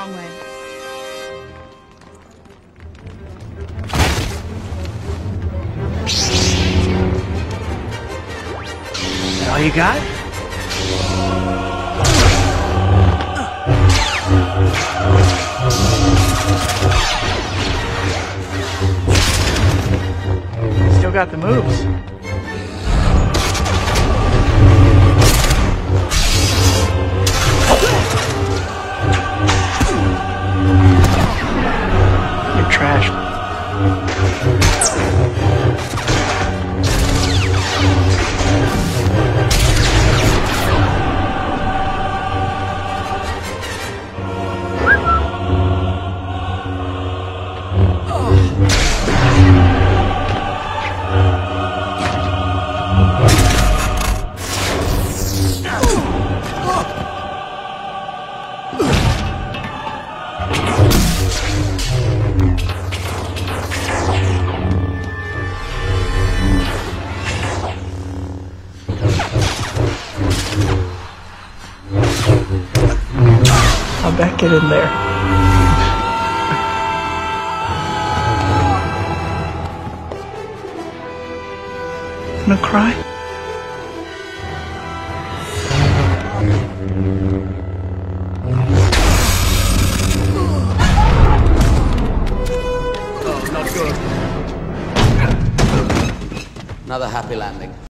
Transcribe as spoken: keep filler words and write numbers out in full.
wrong way. Is that all you got? Still got the moves. You're trash. How'd that get in there? Gonna cry? Another happy landing.